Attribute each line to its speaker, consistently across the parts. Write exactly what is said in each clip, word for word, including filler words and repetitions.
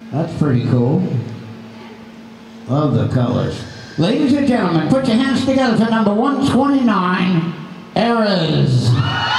Speaker 1: That's pretty cool. Love the colors. Ladies and gentlemen, put your hands together for number one twenty-nine, Eras.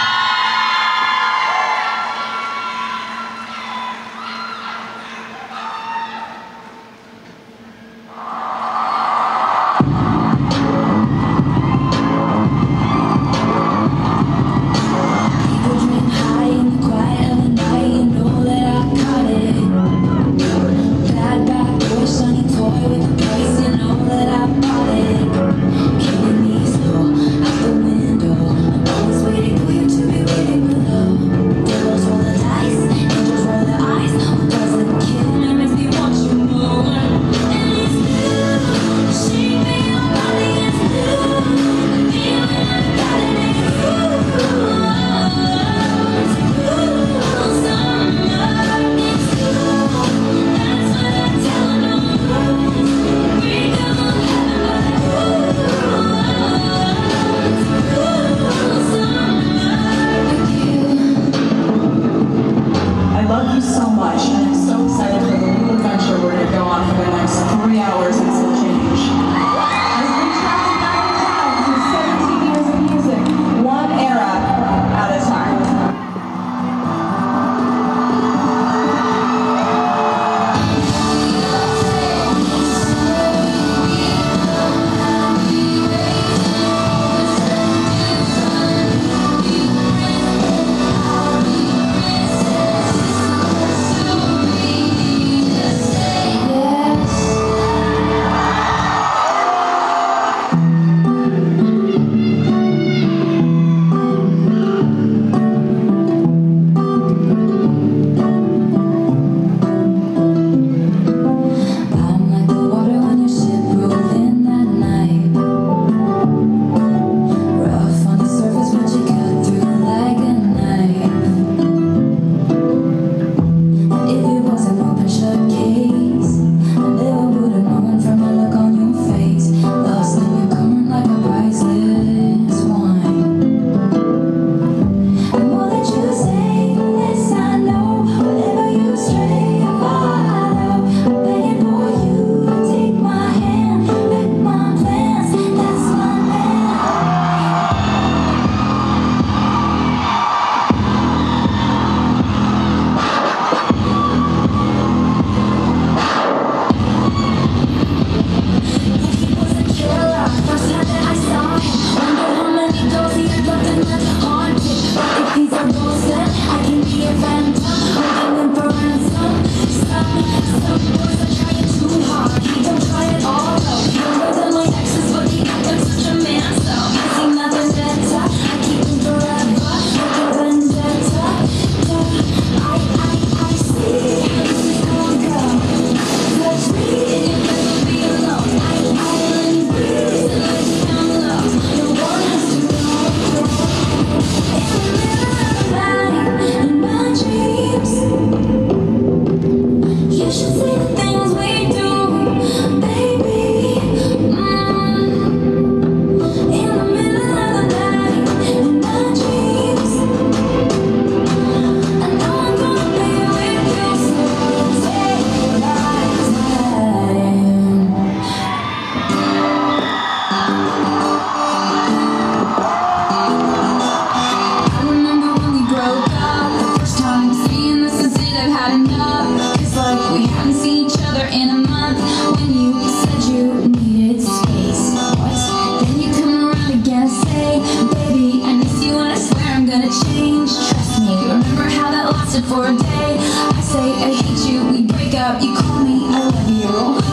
Speaker 2: For a day, I say I hate you, we break up, you call me, I love you.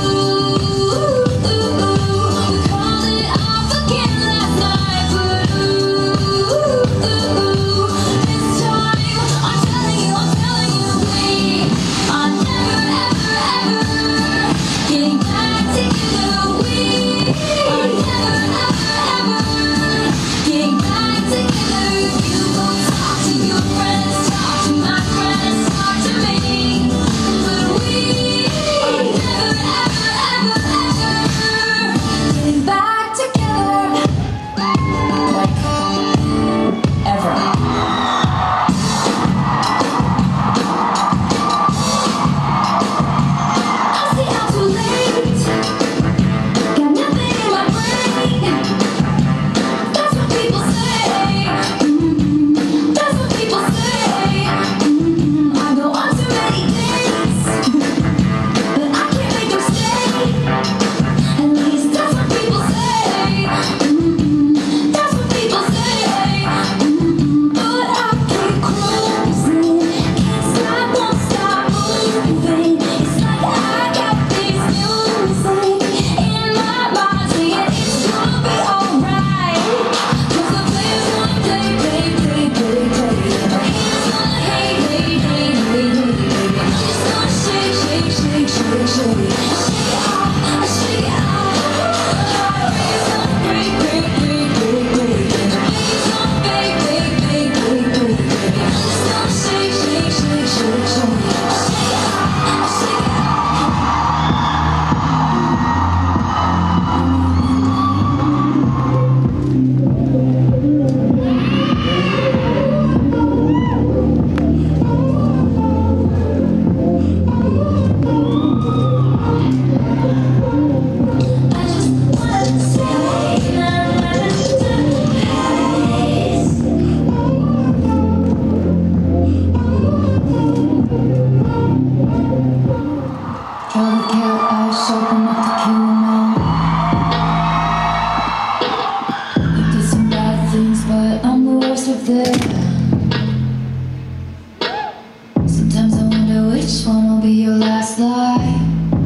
Speaker 2: Ooh, ooh, ooh, we called it off again last night, but ooh, ooh, ooh, this time, I'm telling you, I'm telling you, we are never, ever, ever sharp enough to kill a man. You did some bad things, but I'm the worst of them. Sometimes I wonder which one will be your last lie.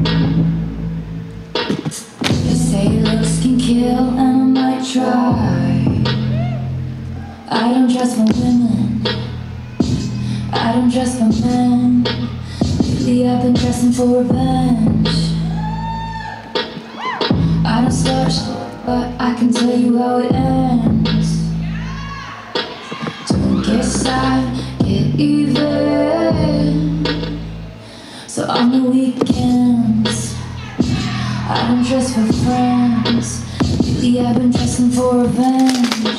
Speaker 2: You say looks can kill, and I might try. I don't dress for women, I don't dress for men. Lately I've been dressing for revenge. I don't start shit, but I can tell you how it ends. Don't get sad, get even. So on the weekends I don't dress for friends. Lately I've been dressing for revenge.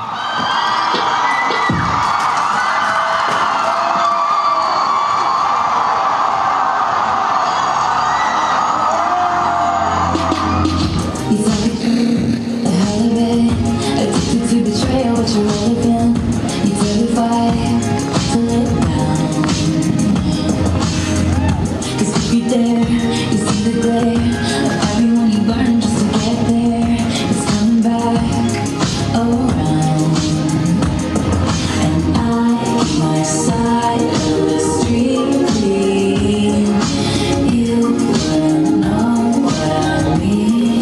Speaker 2: You tell me, the hell of it, addicted to betrayal, but you're relevant. You terrified to let down. Cause if you're there, you see the glare of everyone you burn just to get there. It's coming back around. And I keep my side of the street clean. You wouldn't know what I mean.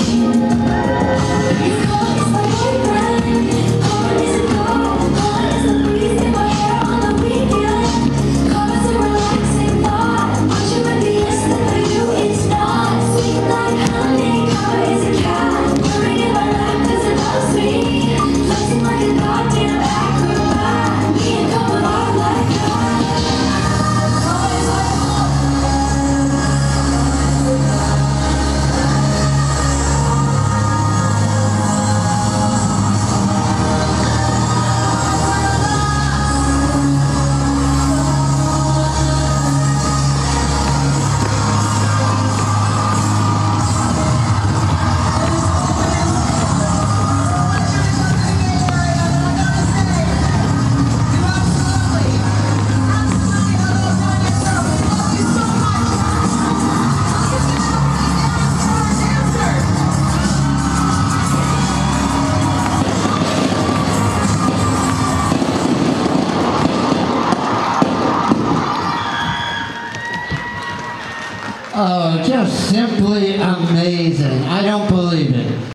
Speaker 1: Oh, just simply amazing. I don't believe it.